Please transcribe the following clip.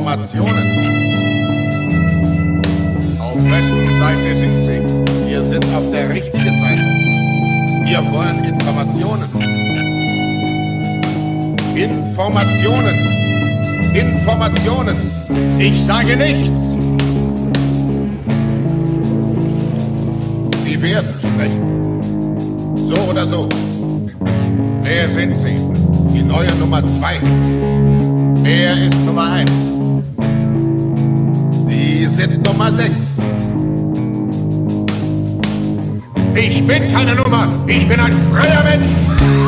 Informationen. Auf wessen Seite sind Sie? Wir sind auf der richtigen Seite. Wir wollen Informationen. Informationen. Informationen. Ich sage nichts. Sie werden sprechen. So oder so. Wer sind Sie? Die neue Nummer 2. Wer ist Nummer 1? Sie sind Nummer 6. Ich bin keine Nummer. Ich bin ein freier Mensch.